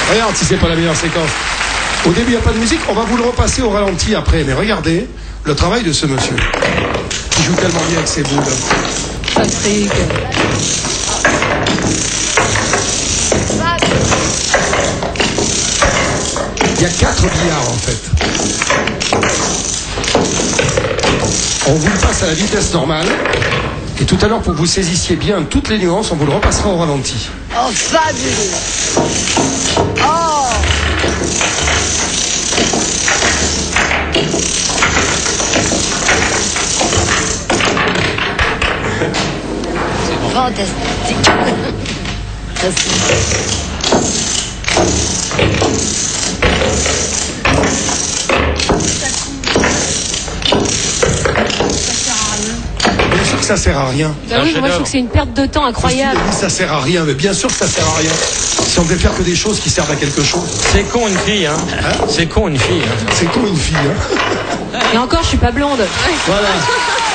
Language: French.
Regarde si c'est pas la meilleure séquence. Au début, il n'y a pas de musique. On va vous le repasser au ralenti après. Mais regardez le travail de ce monsieur. Il joue tellement bien avec ses boules. Patrick. Il y a 4 billards en fait. On vous le passe à la vitesse normale. Et tout à l'heure, pour que vous saisissiez bien toutes les nuances, on vous le repassera au ralenti. Oh, fabuleux. Oh. Fantastique. Bien sûr que ça sert à rien. Bah oui, moi je trouve que c'est une perte de temps incroyable. Ça sert à rien, mais bien sûr que ça sert à rien. Si on devait faire que des choses qui servent à quelque chose. C'est con une fille, hein. C'est con une fille. Hein. C'est con une fille, hein. Et encore, je suis pas blonde. Voilà.